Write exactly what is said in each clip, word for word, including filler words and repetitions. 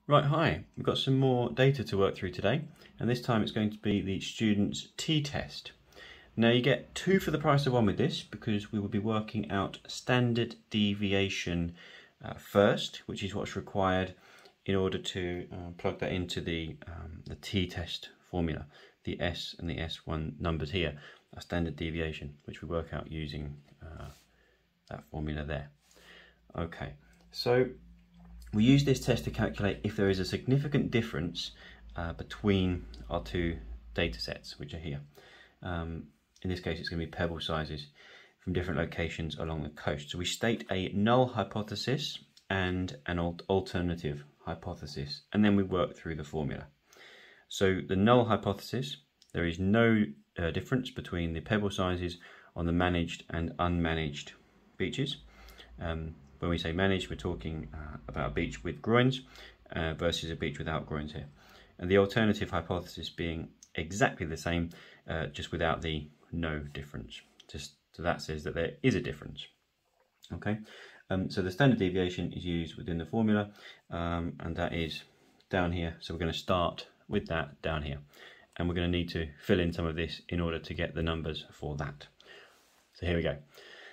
Right, hi, we've got some more data to work through today, and this time it's going to be the student's t-test. Now you get two for the price of one with this, because we will be working out standard deviation uh, first, which is what's required in order to uh, plug that into the, um, the t-test formula. The S and the S one numbers here are standard deviation, which we work out using uh, that formula there. Okay, so we use this test to calculate if there is a significant difference uh, between our two data sets, which are here. Um, in this case, it's going to be pebble sizes from different locations along the coast. So we state a null hypothesis and an alternative hypothesis, and then we work through the formula. So the null hypothesis, there is no uh, difference between the pebble sizes on the managed and unmanaged beaches. Um, When we say managed, we're talking uh, about a beach with groins uh, versus a beach without groins here. And the alternative hypothesis being exactly the same, uh, just without the no difference. Just so that says that there is a difference. Okay, um, so the standard deviation is used within the formula, um, and that is down here. So we're going to start with that down here. And we're going to need to fill in some of this in order to get the numbers for that. So here we go.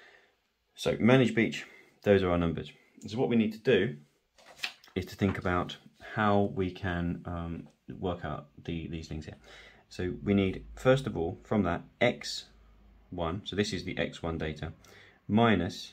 So managed beach. Those are our numbers. So what we need to do is to think about how we can um, work out the, these things here. So we need, first of all, from that x one, so this is the x one data, minus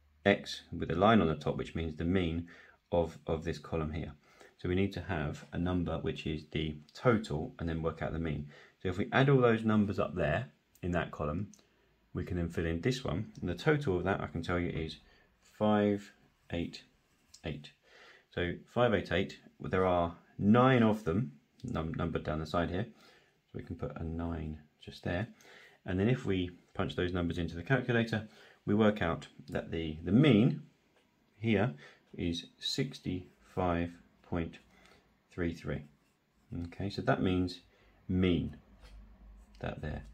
x with a line on the top, which means the mean of, of this column here. So we need to have a number which is the total and then work out the mean. So if we add all those numbers up there in that column, we can then fill in this one. And the total of that, I can tell you, is five eight eight. So five eight eight, well, there are nine of them num numbered down the side here, so we can put a nine just there, and then if we punch those numbers into the calculator, we work out that the the mean here is sixty-five point three three. Okay, so that means mean, that there,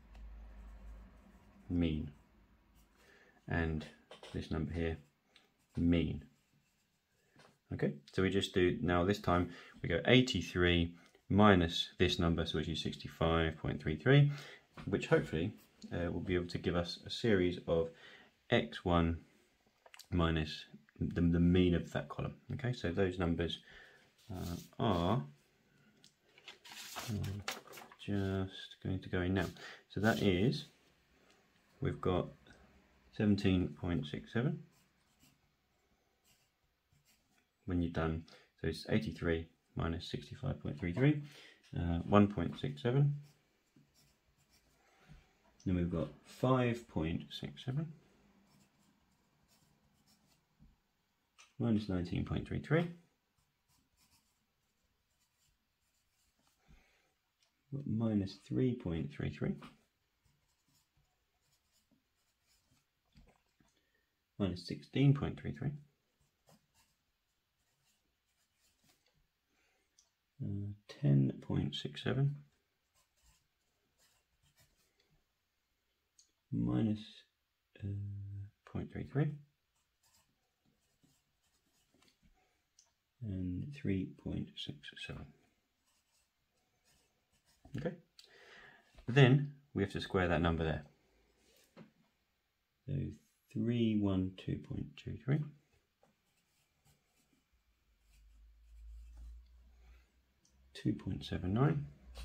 mean, and this number here, mean. Okay, so we just do, now this time we go eighty-three minus this number, so which is sixty-five point three three, which hopefully uh, will be able to give us a series of x one minus the, the mean of that column. Okay, so those numbers uh, are um, just going to go in now. So that is, we've got seventeen point six seven. When you're done, so it's eighty-three minus sixty-five point three three, uh, one point six seven. Then we've got five point six seven minus nineteen point three three. Minus three point three three. Minus sixteen point three three. Uh, ten point six seven minus uh, zero point three three and three point six seven. Okay, then we have to square that number there. So three hundred twelve point two three. two point seven nine,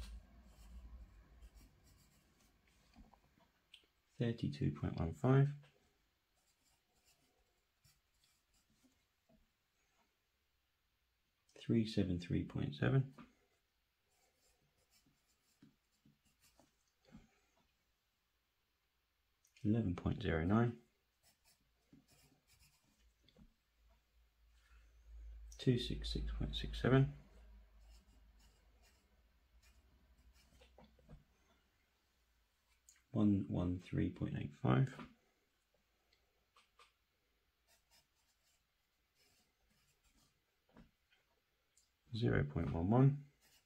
thirty-two point one five, three hundred seventy-three point seven, eleven point zero nine, two hundred sixty-six point six seven, one hundred thirteen point eight five, zero point one one,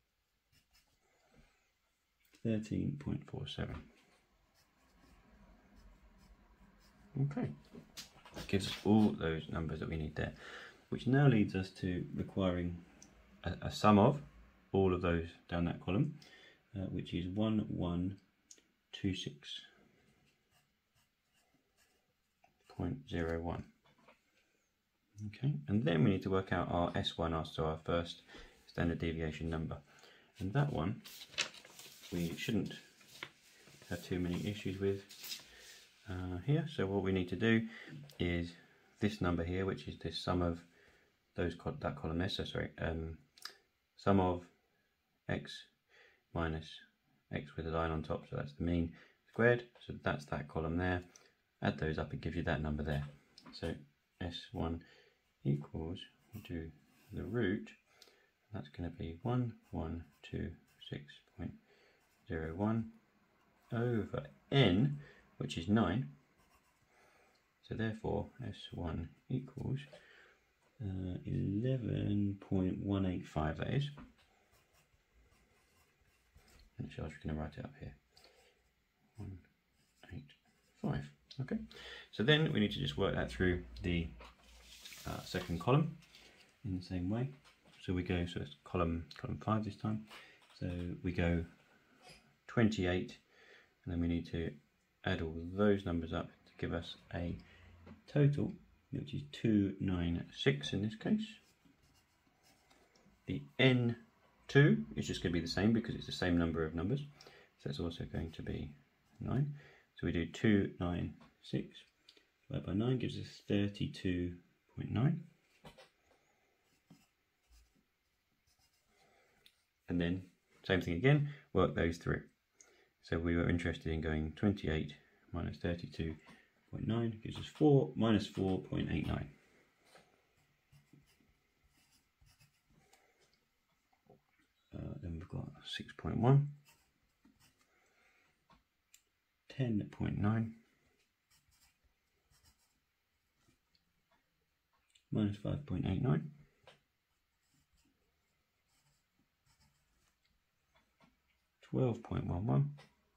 thirteen point four seven. Okay, that gives us all those numbers that we need there, which now leads us to requiring a, a sum of all of those down that column, uh, which is one one two six point zero one. Okay, and then we need to work out our S one, so our first standard deviation number, and that one we shouldn't have too many issues with uh, here. So what we need to do is this number here, which is the sum of those co that column there. So sorry, um, sum of x minus x with a line on top. So that's the mean squared. So that's that column there. Add those up, it gives you that number there. So S one equals, we do the root. That's going to be one one two six point zero one over n, which is nine. So therefore S one equals uh, eleven point one eight five, that is. And so I'm just going to write it up here. one eight five. Okay, so then we need to just work that through the uh, second column in the same way. So we go, so it's column column five this time. So we go twenty-eight, and then we need to add all those numbers up to give us a total, which is two ninety-six in this case. The N two is just going to be the same because it's the same number of numbers, so it's also going to be nine. So we do two ninety-six divided by nine gives us thirty-two point nine. And then same thing again, work those through. So we were interested in going twenty-eight minus thirty-two point nine gives us four minus four point eight nine. Uh, then we've got six point one, ten point nine, minus five point eight nine, twelve point one one,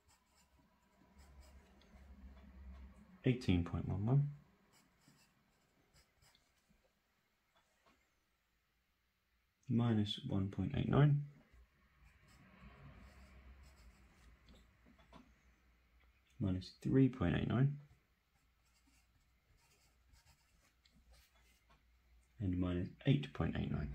eighteen point one one, minus one point eight nine, minus three point eight nine, and minus eight point eight nine.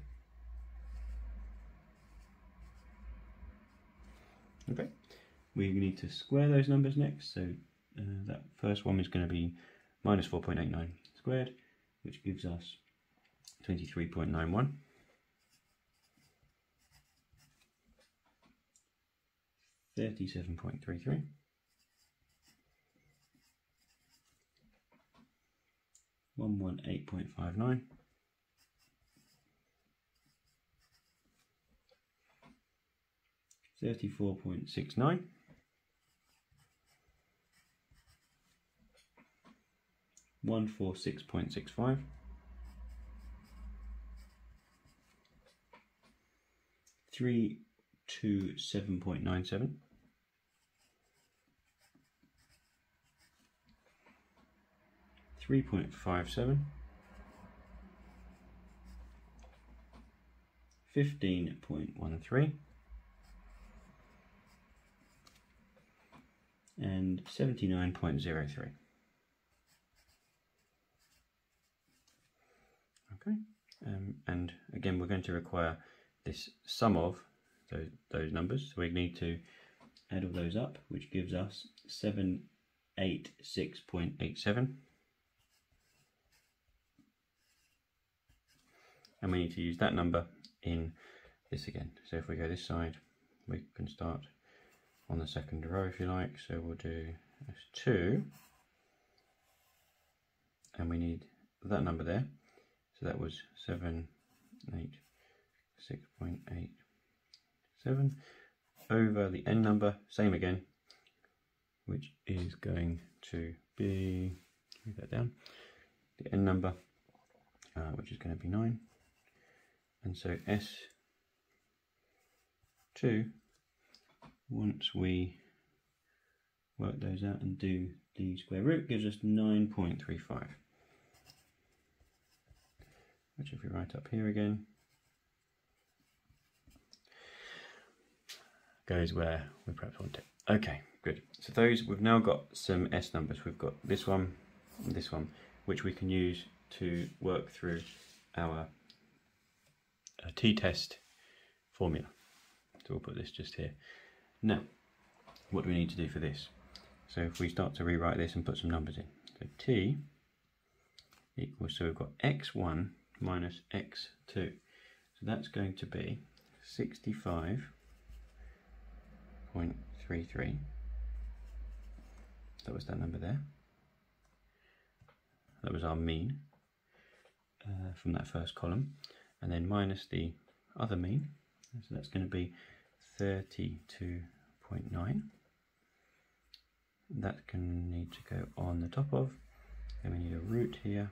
Okay, we need to square those numbers next. So uh, that first one is going to be minus four point eight nine squared, which gives us twenty-three point nine one. thirty-seven point three three. one eighteen point five nine. thirty-four point six nine. one forty-six point six five. three twenty-seven point nine seven. three point five seven. fifteen point one three. And seventy-nine point zero three. Okay, um, and again we're going to require this sum of those, those numbers, so we need to add all those up, which gives us seven eighty-six point eight seven. And we need to use that number in this again. So if we go this side, we can start on the second row if you like. So we'll do S two, and we need that number there. So that was seven eighty-six point eight seven over the n number, same again, which is going to be, move that down, the n number, uh, which is going to be nine. And so S two, once we work those out and do the square root, gives us nine point three five. Which if we write up here again, goes where we perhaps want it. Okay, good. So those, we've now got some S numbers. We've got this one and this one, which we can use to work through our uh, t-test formula. So we'll put this just here. Now, what do we need to do for this? So if we start to rewrite this and put some numbers in. So t equals, so we've got x one minus x two. So that's going to be sixty-five point three three. That was that number there. That was our mean uh, from that first column. And then minus the other mean. So that's going to be thirty-two point nine. That can need to go on the top of. Then we need a root here.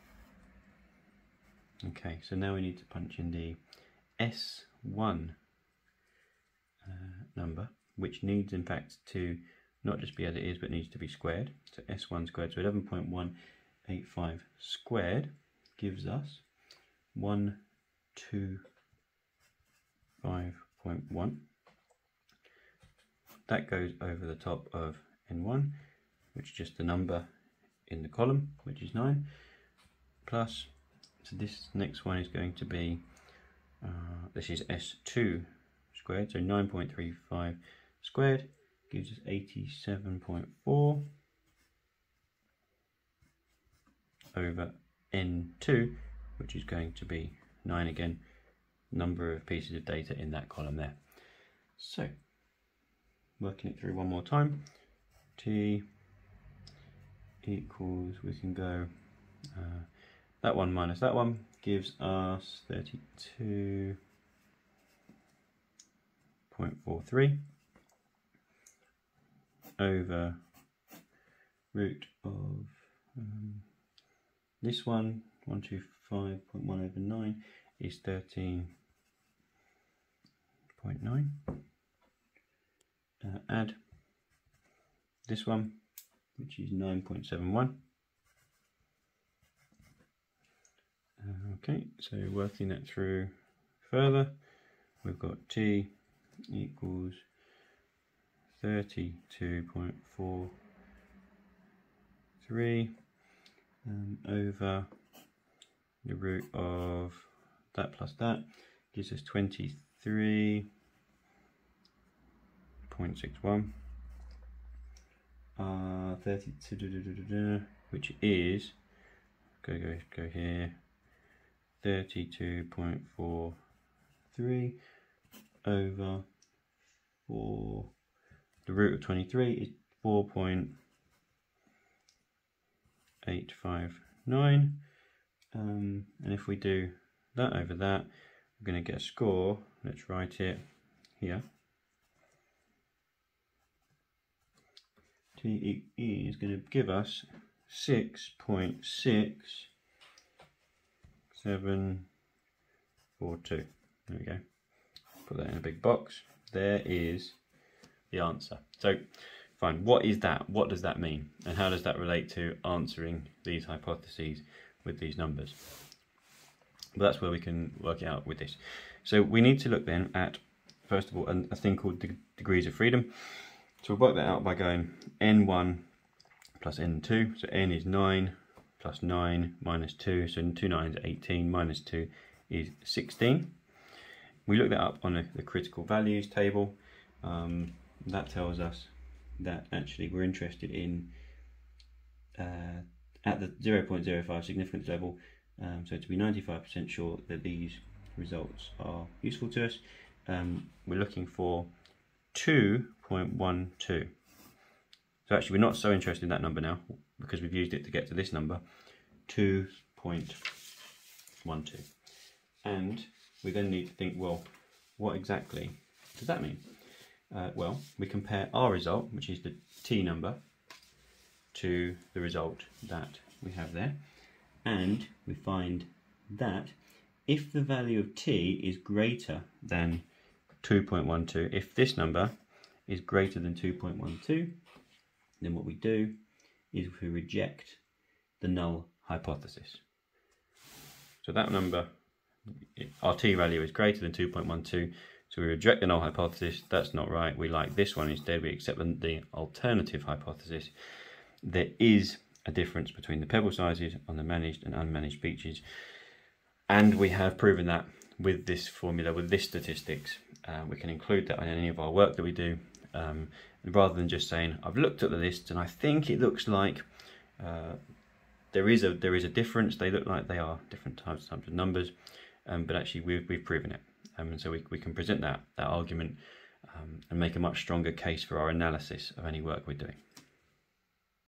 Okay, so now we need to punch in the S one uh, number, which needs in fact to not just be as it is, but needs to be squared. So S one squared, so eleven point one eight five squared gives us one two five point one. That goes over the top of N one, which is just the number in the column, which is nine, plus, so this next one is going to be, uh, this is S two squared, so nine point three five squared gives us eighty-seven point four over N two, which is going to be nine again, number of pieces of data in that column there. So, working it through one more time, t equals, we can go, uh, that one minus that one gives us thirty-two point four three over root of um, this one, one hundred twenty-five point one over nine is thirteen point nine. Uh, add this one, which is nine point seven one. Uh, okay, so working that through further, we've got t equals thirty-two point four three um, over the root of that plus that gives us twenty-three point six one. Uh, thirty-two, which is, go go go here, thirty-two point four three over four. The root of twenty-three is four point eight five nine, um, and if we do that over that, we're going to get a score. Let's write it here. T is going to give us six point six seven four two. There we go. Put that in a big box. There is the answer. So, fine. What is that? What does that mean? And how does that relate to answering these hypotheses with these numbers? Well, that's where we can work it out with this. So we need to look then at, first of all, a thing called the degrees of freedom. So we'll work that out by going N one plus N two. So N is nine plus nine minus two. So two nines are eighteen, minus two is sixteen. We look that up on a, the critical values table. Um, that tells us that actually we're interested in uh, at the zero point zero five significance level. Um, so to be ninety-five percent sure that these results are useful to us, um, we're looking for two point one two. So actually we're not so interested in that number now because we've used it to get to this number, two point one two. And we then need to think, well, what exactly does that mean? Uh, well, we compare our result, which is the t number, to the result that we have there, and we find that if the value of t is greater than two point one two, if this number is greater than two point one two, then what we do is we reject the null hypothesis. So that number, our t value is greater than two point one two, so So we reject the null hypothesis, that's not right, we like this one instead, we accept the alternative hypothesis. There is a difference between the pebble sizes on the managed and unmanaged beaches, and we have proven that with this formula, with this statistics. Uh, we can include that in any of our work that we do, um, rather than just saying, I've looked at the list and I think it looks like uh, there is a there is a difference, they look like they are different types, types of numbers, um, but actually we've, we've proven it. Um, and so we, we can present that, that argument um, and make a much stronger case for our analysis of any work we're doing.